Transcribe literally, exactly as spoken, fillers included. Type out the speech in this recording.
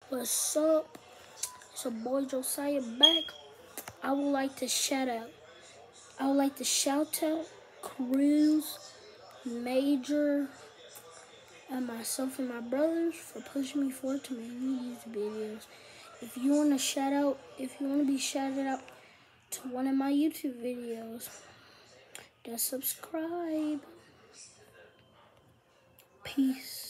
What's up? It's your boy Josiah back. I would like to shout out. I would like to shout out Cruz, Major, and myself and my brothers for pushing me forward to make new YouTube videos. If you want to shout out, if you want to be shouted out to one of my YouTube videos, then subscribe. Peace.